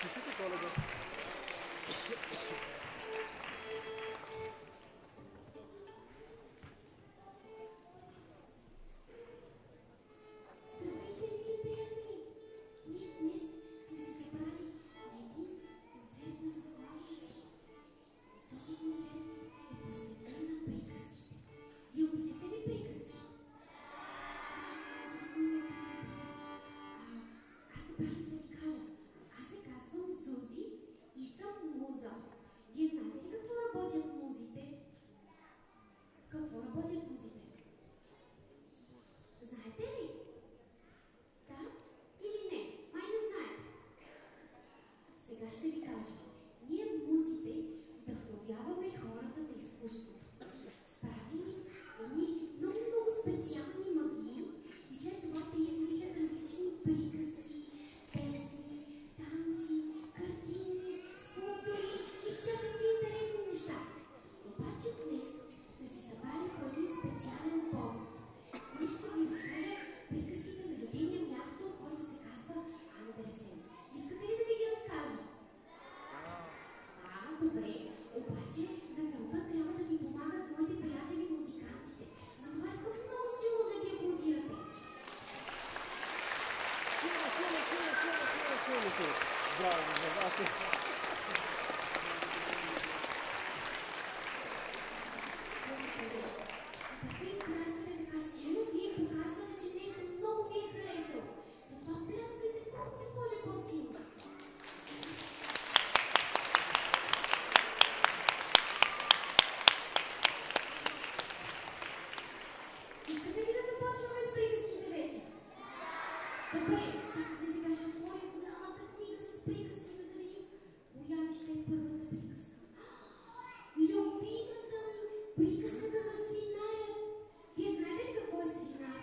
Честита Коледа! Ще ви кажа, ние музите вдъхновяваме хората на изкуството. Правим едни много специални магии и след това те измислят различни приказки, песни, танци, картини, скулптури и всякакви интересни неща. Обаче днес сме се събрали по един специален повод. Днес ще ви разкажа приказките на любимия ми автор, който се казва Андерсен. Искате ли да ви ги разкажа? Добре, обаче за целта трябва да ми помагат моите приятели музикантите. Затова искам много силно да ги аплодирате. Браво, Когато им пляскате така силно, вие показвате, че нещо много ви е харесало. Затова пляскайте колко не може по-силно. Искате ли да започваме с приказките вече? Добре, чакайте сега ще отворя голямата книга с приказки, за да видим коя ли ще е първата приказка. Любимата ми, приказката за свинарят. Вие знаете ли какво е свинар?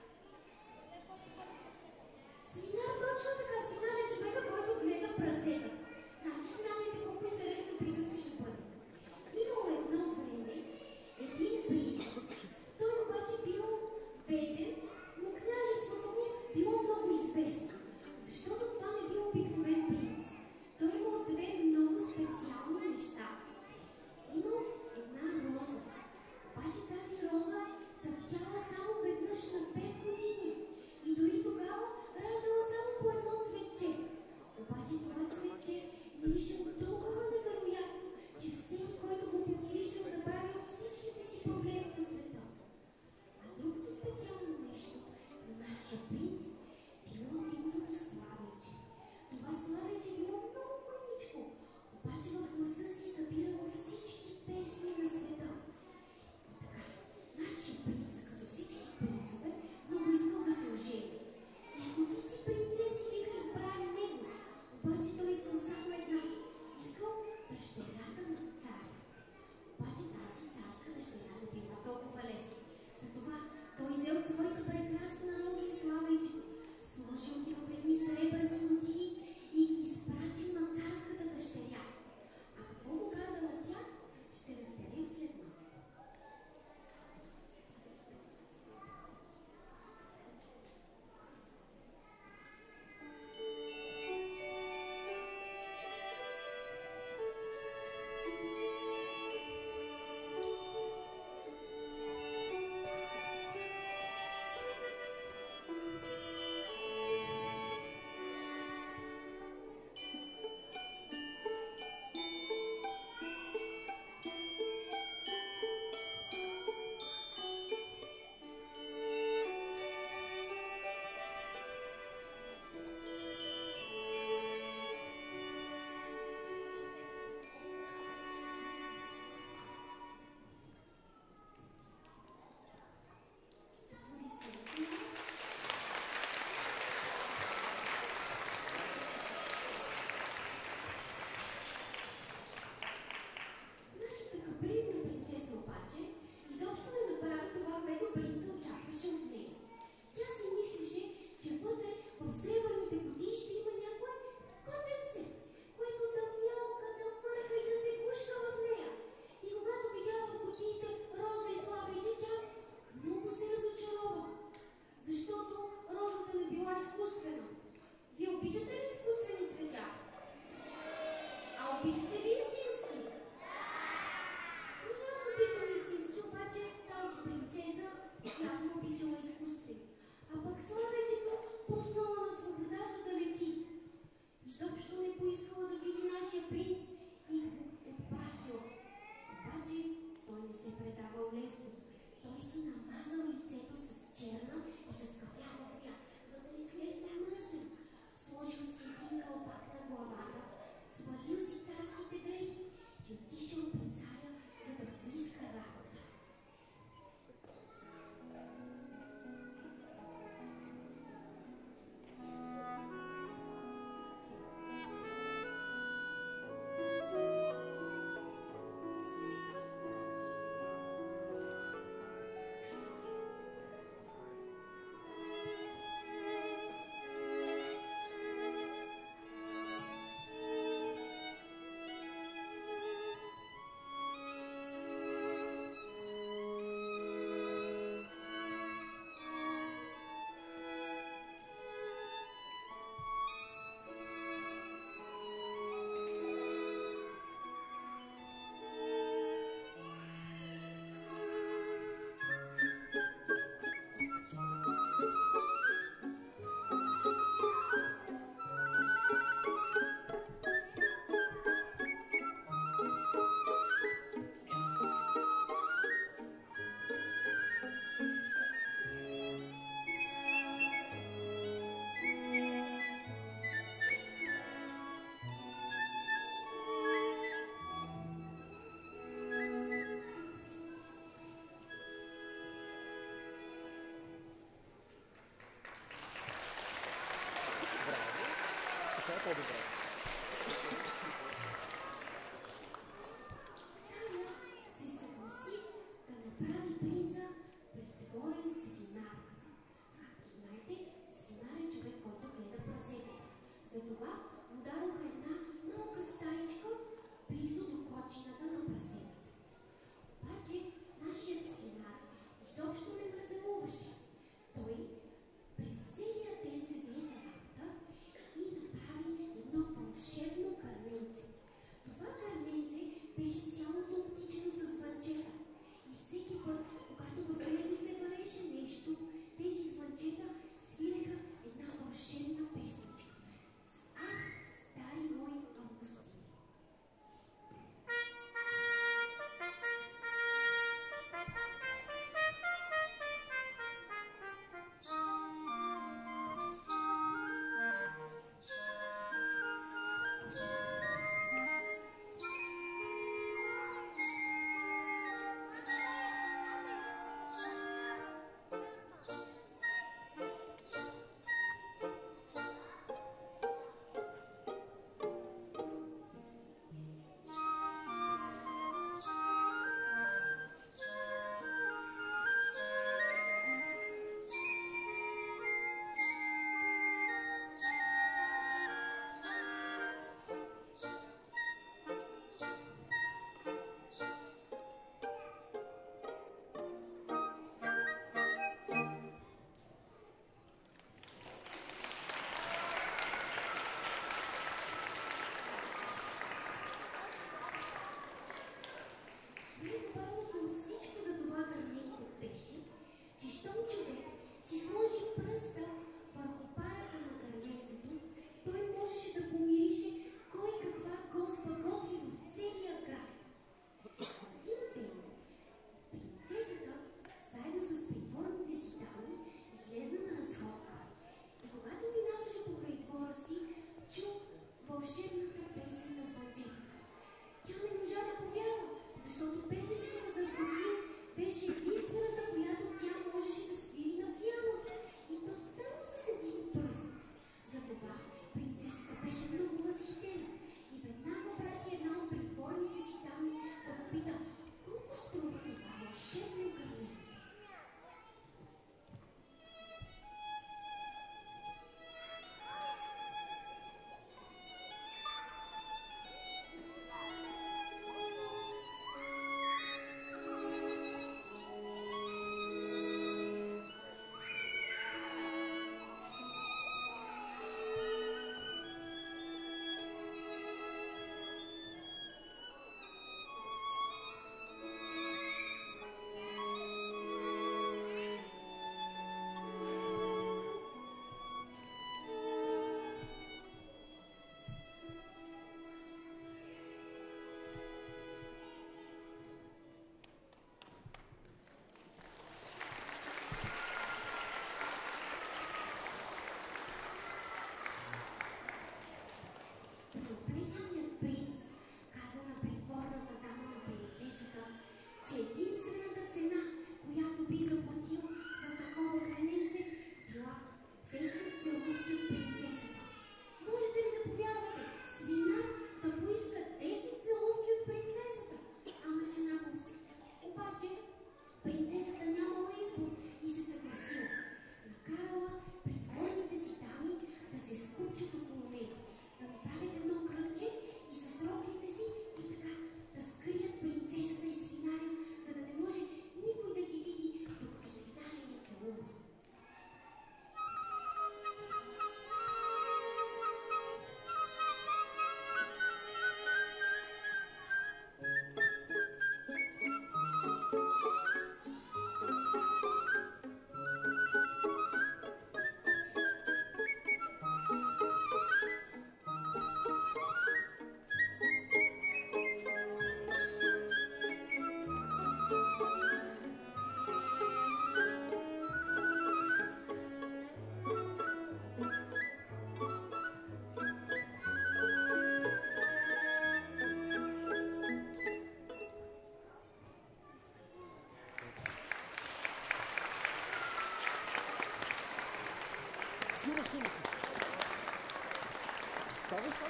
Свинар, точно така, свинар е човека, който гледа прасета. Значи смятайте колко интересна приказка ще бъде. Имало едно време един принц. Той обаче бил беден, но княжеството му било много известно, защото това не бил обикновен принц. Той имал две много специални неща. Имал една роза, обаче тази роза цъфтяла само веднъж на 5 години и дори тогава раждала само по едно цветче. Обаче това цветче миришел толкова невероятно, че всеки, който го помиришел, забравил всичките си проблеми на света. А другото специално нещо на нашия принц било неговото славече. Това славече било много мъничко, обаче в гласа си събирало всички песни на света. И така, нашия принц, като всички принцове, много искал да се ожени. И стотици принцеси биха избрали него, обаче той искал само една. Искал дъщерята на цар. обичате ли истински? И аз обичам истински, обаче тази принцеса явно обичала изкуствени. А пък слънечето пуснала на свобода, за да лети. Изобщо не поискала да види нашия принц и го отпратила. Обаче той не се предавал лесно. Той си намазал лицето с черна и с кафява боя, за да изглежда мръсен. Сложил си един кълпак на главата, свалил си царските дрехи и отишъл при царя, за да поиска работа. По-добре. Царя се съгласи да направи принца притворен свинар. Както знаете, свинар е човек, който гледа прасетата. Затова му дадоха една малка стаичка близо до кочината на прасетата. Обаче нашият свинар изобщо не мързелуваше. Той през целия ден се взе за работа и направи едно вълшебно кърне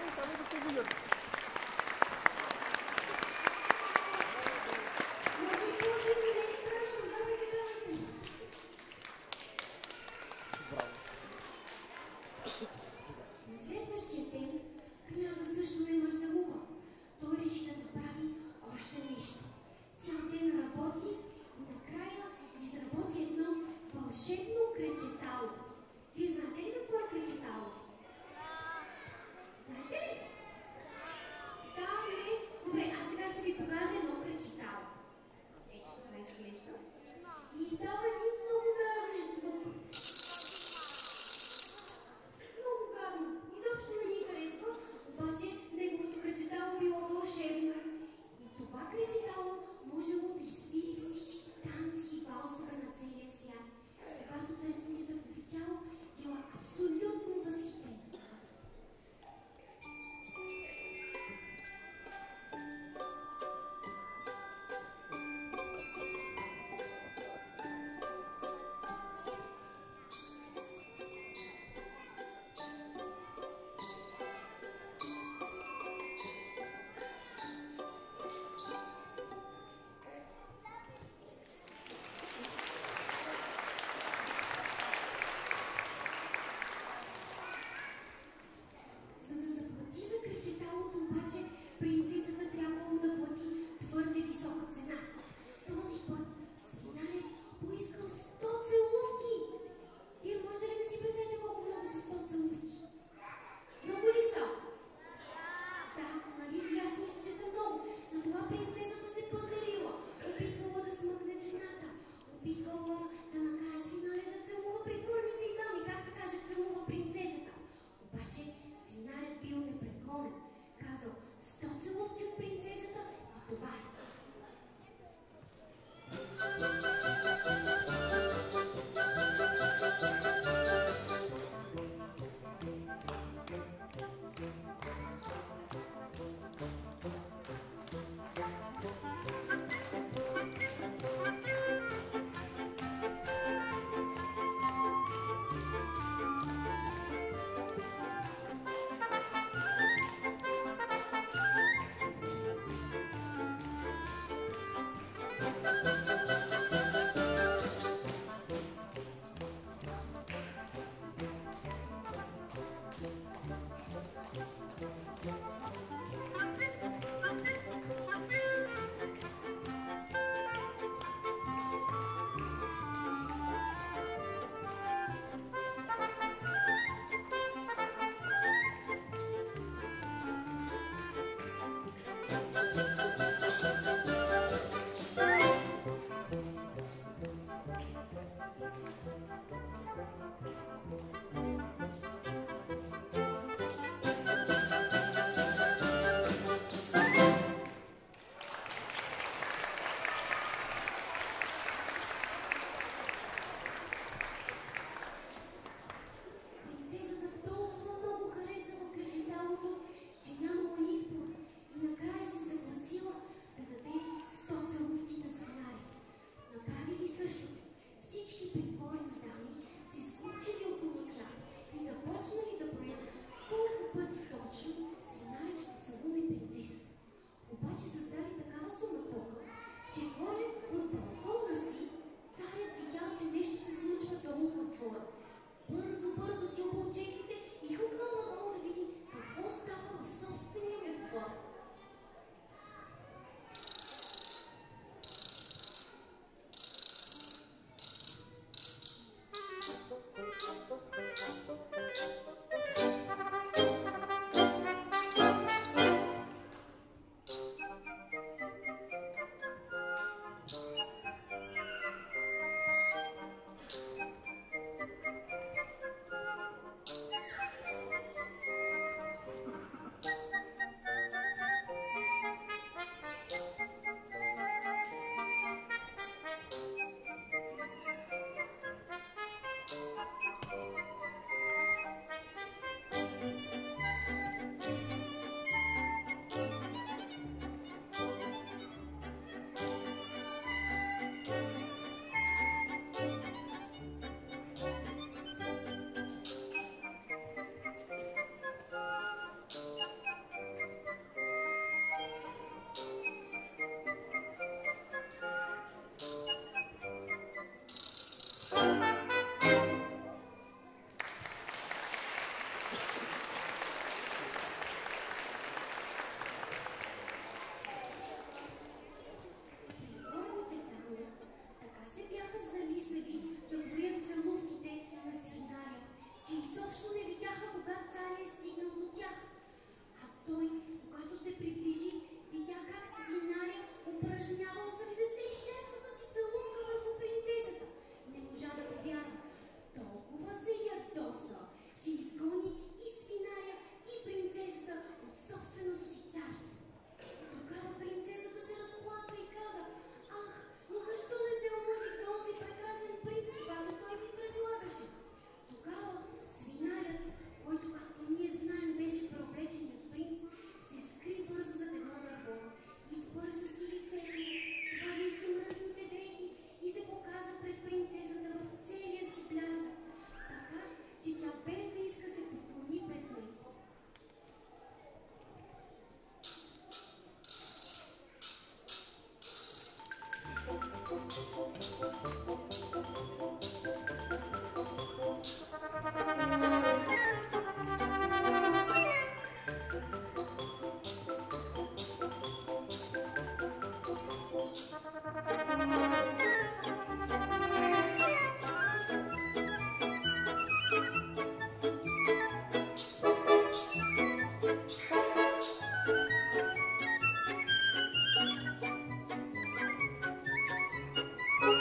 Само да те видят. Може и по-силно да изпрашам, давай ги давайте. Браво. На следващия ден княза също не мързелува. Той реши да направи още нещо. Цял ден работи и накрая изработи едно вълшебно кречетало. Вие знаете ли какво е кречетало? Знаете ли?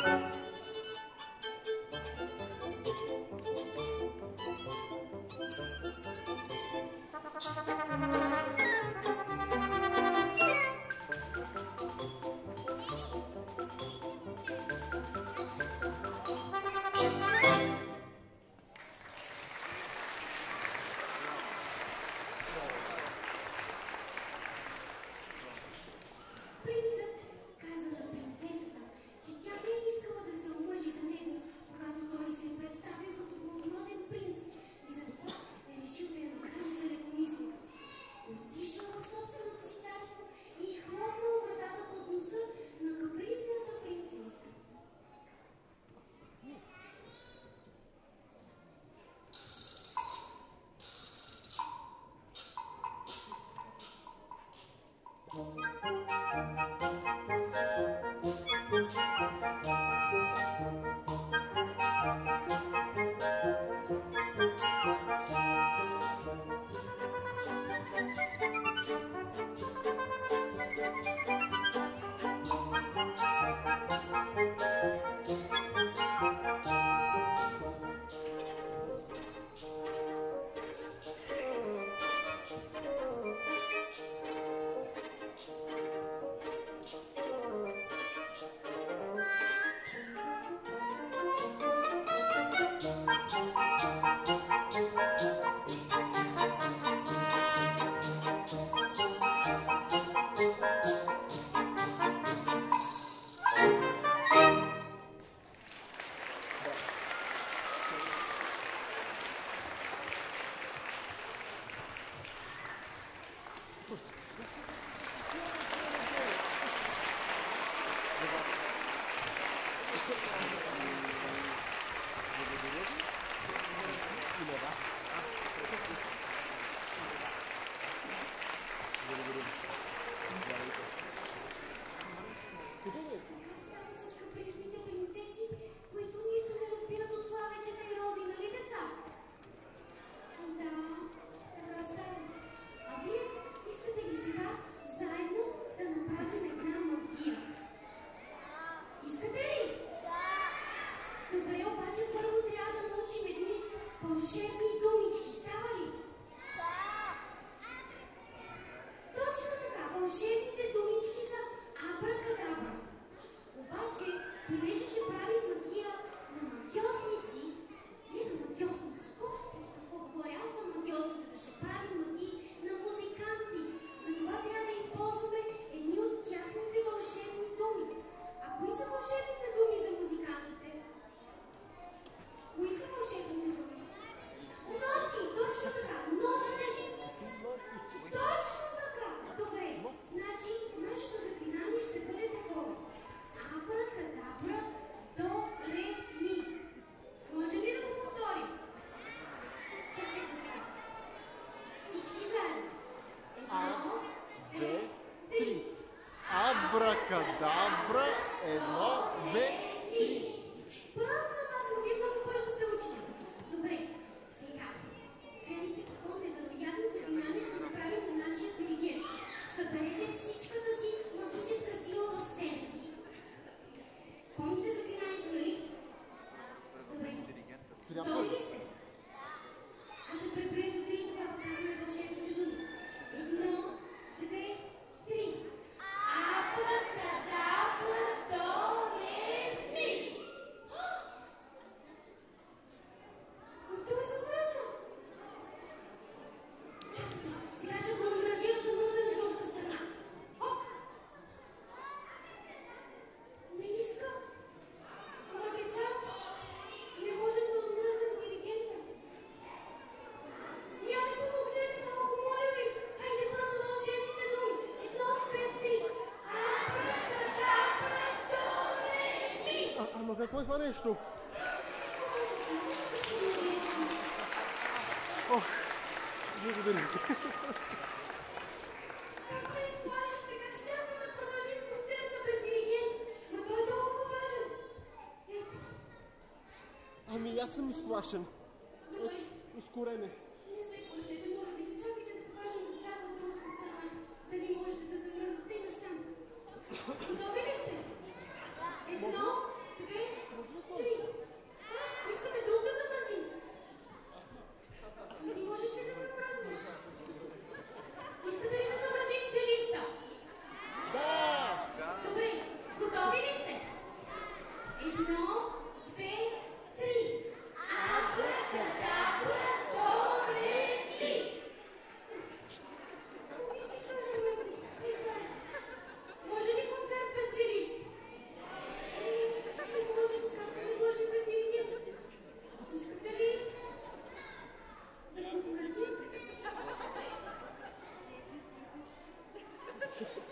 Принцът каза на принцесата, че тя не е искала да се омъжи за него, когато той се е представил като благороден принц и затова е решил да я накаже за лекомислието си. Отишъл в собственото си царство и хлопнал вратата под носа на капризната принцеса. Става с капризните принцеси, които нищо не разбират от славечета и рози, нали деца? Да, така става. А вие искате ли сега заедно да направим една магия? Искате ли? Добре, обаче първо трябва да научим едни вълшебни думички. Става ли? Точно така, вълшебните думички са абракадабра. Обаче, понеже ще правим магия на магиосници, не на магиосници, Господи, какво говоря, аз съм магиосницата, ще правим магии на музиканти. Затова трябва да използваме едни от тяхните вълшебни думи. А кои са вълшебните думи за музикантите? Кои са вълшебните думи? Ноти, точно така, нотите са. Точно така. Добре, значи нашето заклинание ще бъде такова. Абракадабра, до, ре, ми. Може ли да го повторим? Чакайте сега. Всички заедно. Едно, две, три. Абракадабра, едно, две, три. Браво на вас, но вие много бързо се учите. Добре, сега. Гледайте какво невероятно заклинание ще направим на нашия диригент. Съберете всичката си магическа сила в себе си. Помните заклинанието, нали? Добре. Готови ли сте? Аз ще преброя до 3 и тогава казваме вълшебните думи. Едно, две, три. Абракадабра, до, ре, ми. Той замръзна. Чакайте, сега ще го намразя да замръзне на другата страна. Хоп! Не иска. Ама деца, не можем да отмръзнем диригента. Я ми помогнете малко, моля ви. Хайде бързо вълшебните думи. Едно, две, три. Абракадабра, до, ре, ми. Ама какво е това нещо? Ох, благодаря. Как ме изплашихте, как щяхме да продължим концерта без диригент? Ма той е толкова важен. Ето, Ами аз съм изплашен. добре. Ускорене. Не се плашете, моля ви се, чакайте да покажем децата от другата страна. Дали можете да замръзвате и насам. Готови ли сте? Едно, две, Ами,